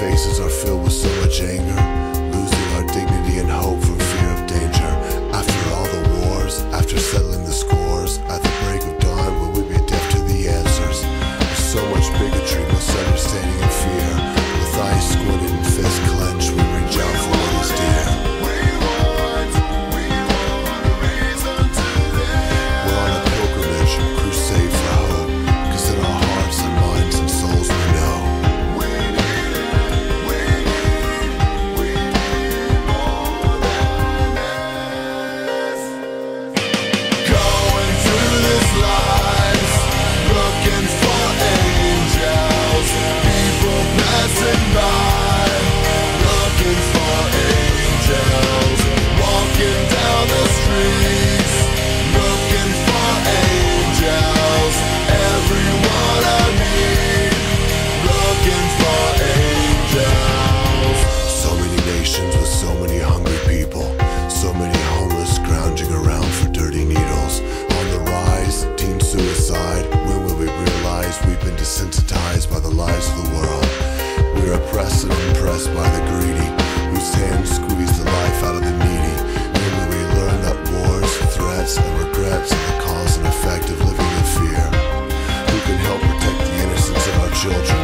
faces are filled with so much anger, losing our dignity and hope from fear of danger. After all the wars, after settling the scores, at the break of dawn will we be deaf to the answers? There's so much bigotry, misunderstanding and fear. With eyes squinted and fists clenched, we reach out for what is dear. We're on a pilgrimage, crusade for hope, 'cause in our hearts and minds and souls we know desensitized by the lies of the world. We're oppressed and impressed by the greedy, whose hands squeeze the life out of the needy. When will we learn that wars, threats, and regrets are the cause and effect of living in fear? Who can help protect the innocence of our children?